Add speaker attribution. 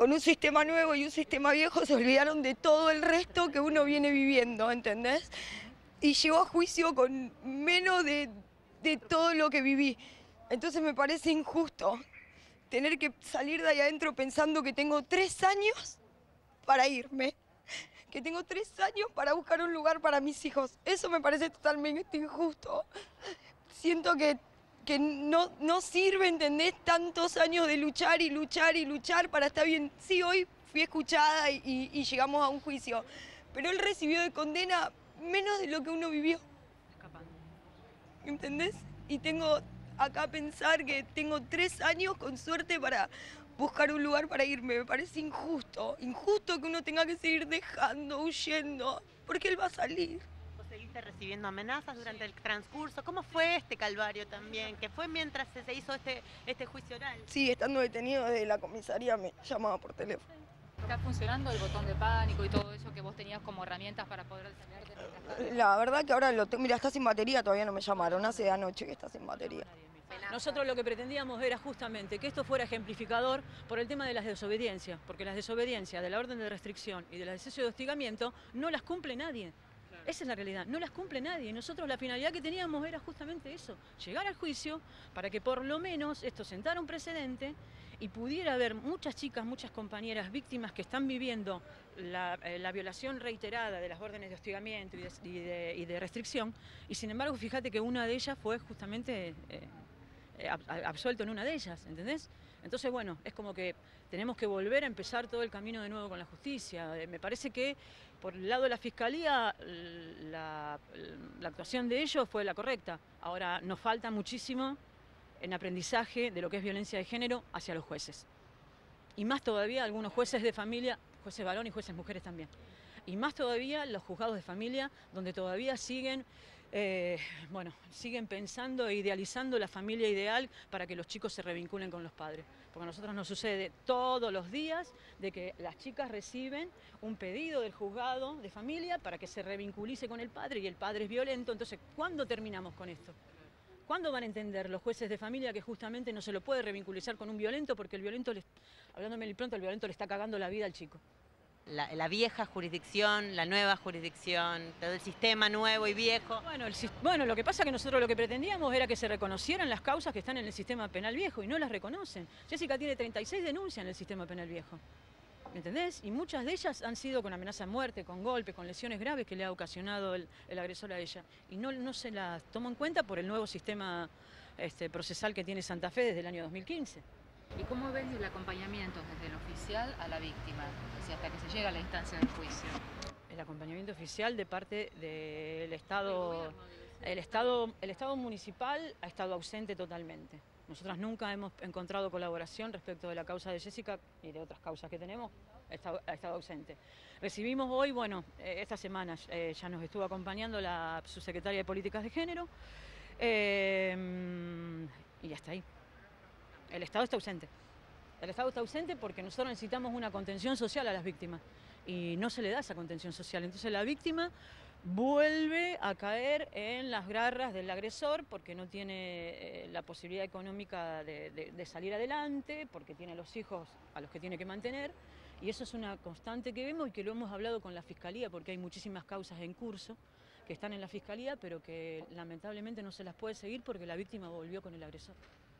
Speaker 1: con un sistema nuevo y un sistema viejo se olvidaron de todo el resto que uno viene viviendo, ¿entendés? Y llegó a juicio con menos de todo lo que viví. Entonces me parece injusto tener que salir de ahí adentro pensando que tengo 3 años para irme, que tengo 3 años para buscar un lugar para mis hijos. Eso me parece totalmente injusto. Siento que no sirve, ¿entendés? Tantos años de luchar y luchar y luchar para estar bien. Sí, hoy fui escuchada y llegamos a un juicio, pero él recibió de condena menos de lo que uno vivió. ¿Entendés? Y tengo acá a pensar que tengo 3 años con suerte para buscar un lugar para irme. Me parece injusto. Injusto que uno tenga que seguir dejando, huyendo, porque él va a salir.
Speaker 2: ¿Vos seguiste recibiendo amenazas durante el transcurso? ¿Cómo fue este calvario también? ¿Que fue mientras se hizo este juicio oral?
Speaker 1: Sí, estando detenido desde la comisaría me llamaba por teléfono.
Speaker 3: ¿Está funcionando el botón de pánico y todo eso que vos tenías como herramientas para poder defenderte mientras tanto?
Speaker 1: La verdad que ahora lo tengo, mira, está sin batería, todavía no me llamaron, hace anoche que está sin batería.
Speaker 4: Nosotros lo que pretendíamos era justamente que esto fuera ejemplificador por el tema de las desobediencias, porque las desobediencias de la orden de restricción y de las exceso de hostigamiento no las cumple nadie. Esa es la realidad, no las cumple nadie. Nosotros la finalidad que teníamos era justamente eso, llegar al juicio para que por lo menos esto sentara un precedente y pudiera haber muchas chicas, muchas compañeras víctimas que están viviendo la violación reiterada de las órdenes de hostigamiento y de restricción, y sin embargo fíjate que una de ellas fue justamente absuelto en una de ellas, ¿entendés? Entonces, bueno, es como que tenemos que volver a empezar todo el camino de nuevo con la justicia. Me parece que por el lado de la Fiscalía la actuación de ellos fue la correcta. Ahora nos falta muchísimo en aprendizaje de lo que es violencia de género hacia los jueces. Y más todavía algunos jueces de familia, jueces varón y jueces mujeres también. Y más todavía los juzgados de familia, donde todavía siguen siguen pensando e idealizando la familia ideal para que los chicos se revinculen con los padres. Porque a nosotros nos sucede todos los días de que las chicas reciben un pedido del juzgado de familia para que se revinculice con el padre y el padre es violento. Entonces, ¿cuándo terminamos con esto? ¿Cuándo van a entender los jueces de familia que justamente no se lo puede revinculizar con un violento porque el violento, hablándome pronto, el violento le está cagando la vida al chico?
Speaker 2: La vieja jurisdicción, la nueva jurisdicción, todo el sistema nuevo y viejo.
Speaker 4: Bueno, lo que pasa es que nosotros lo que pretendíamos era que se reconocieran las causas que están en el sistema penal viejo y no las reconocen. Jessica tiene 36 denuncias en el sistema penal viejo, ¿me entendés? Y muchas de ellas han sido con amenaza de muerte, con golpes, con lesiones graves que le ha ocasionado el agresor a ella. Y no se las toma en cuenta por el nuevo sistema procesal que tiene Santa Fe desde el año 2015.
Speaker 3: ¿Y cómo ves el acompañamiento desde el oficial a la víctima? O sea, hasta que se llega a la instancia del juicio.
Speaker 4: El acompañamiento oficial de parte del Estado, el Estado municipal ha estado ausente totalmente. Nosotras nunca hemos encontrado colaboración respecto de la causa de Jessica y de otras causas que tenemos, ha estado ausente. Recibimos hoy, esta semana ya nos estuvo acompañando la subsecretaria de Políticas de Género y hasta ahí. El Estado está ausente. El Estado está ausente porque nosotros necesitamos una contención social a las víctimas y no se le da esa contención social. Entonces la víctima vuelve a caer en las garras del agresor porque no tiene la posibilidad económica de salir adelante, porque tiene los hijos a los que tiene que mantener, y eso es una constante que vemos y que lo hemos hablado con la Fiscalía porque hay muchísimas causas en curso que están en la Fiscalía pero que lamentablemente no se las puede seguir porque la víctima volvió con el agresor.